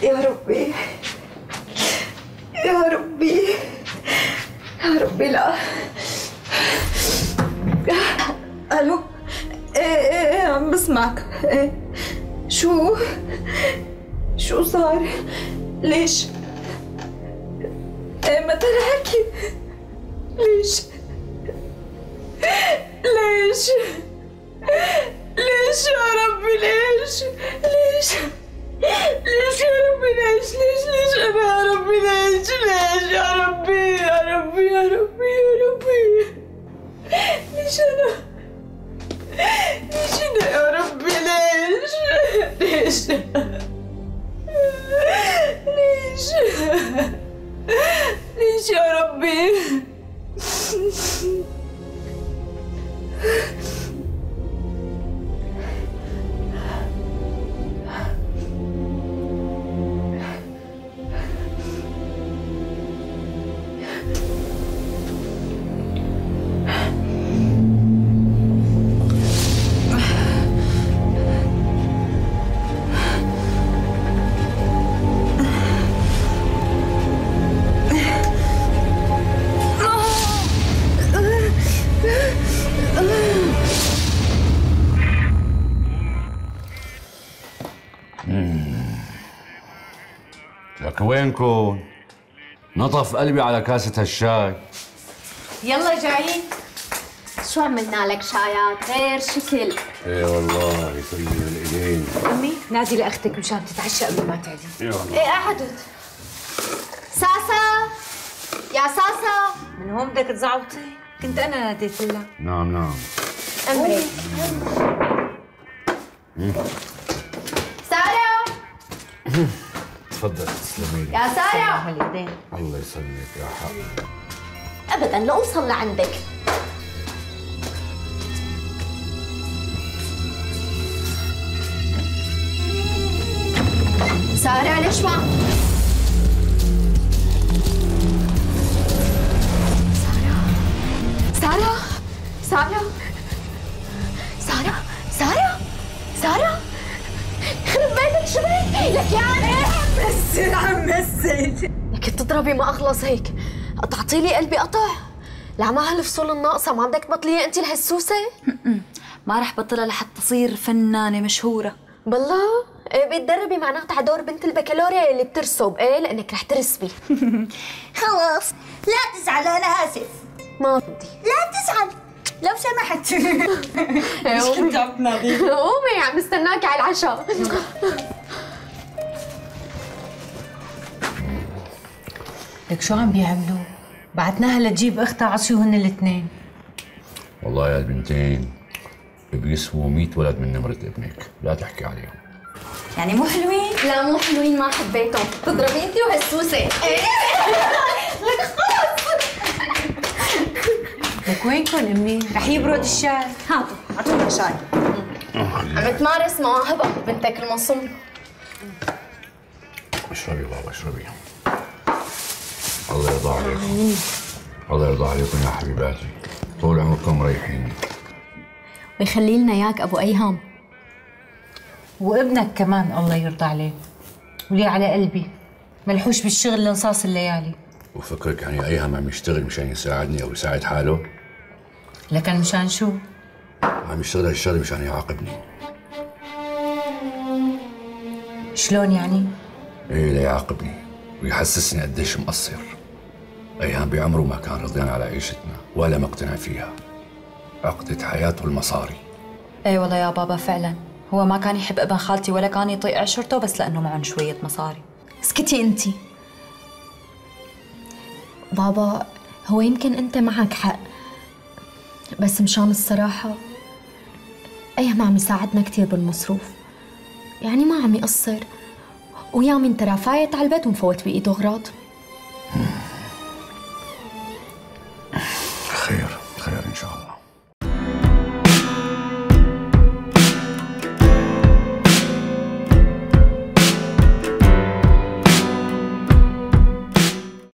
يا ربي يا ربي يا ربي. لا الو. ايه عم بسمعك. ايه شو صار؟ ليش؟ ايه ما تحكي. ليش يا ربي؟ ليش يا ربي؟ ليش انا يا ربي؟ ليش يا ربي ليش انا يا ربي؟ ليش يا ربي؟ لك وينكم؟ نطف قلبي على كاسة هالشاي. يلا جايين. شو عملنا لك شايات غير شكل؟ ايه والله يسلم الايدين. امي نادي لاختك مشان تتعشى قبل ما تعدي. ايه قعدت. ساسا يا ساسا، من هون بدك تزعوطي؟ كنت انا ناديت لها. نعم. امري. سارة تفضل تسلمي لي. يا سارة. الله يسلمك يا حبيبي. ابدا لاوصل لعندك. سارة ليش ما سارة يخرب بيتك شو بك؟ لك يعني عم مثل لك تضربي ما اخلص هيك. قطعتي لي قلبي قطع. لا ما هالفصول الناقصة ما بدك تبطليها انت الهسوسة؟ ما رح بطلها لحتى تصير فنانة مشهورة. بالله؟ ايه بتدربي معناتها على دور بنت البكالوريا اللي بترسب، ايه لانك رح ترسبي. خلاص لا تزعل، انا اسف. ما بدي. لا تزعل لو سمحت. ايش كنت عم تنادي؟ قومي عم استناكي على العشاء. لك شو عم بيعملوا؟ بعتناها لتجيب اختها عصيوهن الاثنين. والله يا البنتين بيسووا 100 ولد من نمرة ابنك، لا تحكي عليهم. يعني مو حلوين؟ لا مو حلوين، ما حبيتهم. تضربي انت وهالسوسه. لك خلص. لك وينكم امي؟ رح يبرد الشاي. هاتوا اعطونا شاي. عم تمارس مواهبها بنتك المصون. اشربي بابا اشربي. الله يرضى عليكم. الله يرضى عليكم يا حبيباتي، طول عمركم مريحين. ويخلي لنا اياك ابو ايهام. وابنك كمان الله يرضى عليه. ولي على قلبي ملحوش بالشغل لنصاص الليالي. وفكرك يعني ايهم عم يشتغل مشان يساعدني او يساعد حاله؟ لكن مشان شو؟ عم يشتغل هالشغل مشان يعاقبني. شلون يعني؟ ايه ليعاقبني ويحسسني قديش مقصر. ايهم بعمره ما كان رضيان على عيشتنا ولا مقتنع فيها. عقدة حياته المصاري. ايه والله يا بابا فعلا، هو ما كان يحب ابن خالتي ولا كان يطيق عشرته بس لانه معهم شوية مصاري. اسكتي انتي. بابا هو يمكن انت معك حق، بس مشان الصراحة ايهم عم يساعدنا كثير بالمصروف، يعني ما عم يقصر، ويامن ترى فايت على البيت ومفوت بايده اغراض. خير ان شاء الله.